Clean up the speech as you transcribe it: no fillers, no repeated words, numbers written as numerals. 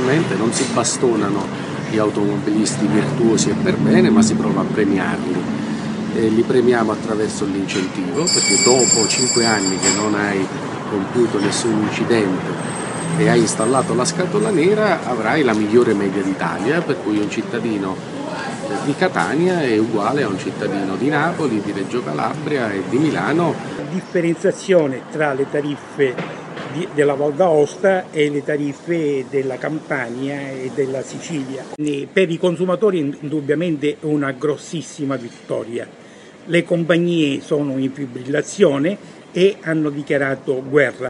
naturalmente non si bastonano gli automobilisti virtuosi e per bene, ma si prova a premiarli. Li premiamo attraverso l'incentivo, perché dopo 5 anni che non hai compiuto nessun incidente e hai installato la scatola nera, avrai la migliore media d'Italia, per cui un cittadino di Catania è uguale a un cittadino di Napoli, di Reggio Calabria e di Milano. Differenziazione tra le tariffe della Val d'Aosta e le tariffe della Campania e della Sicilia. Per i consumatori indubbiamente è una grossissima vittoria. Le compagnie sono in fibrillazione e hanno dichiarato guerra.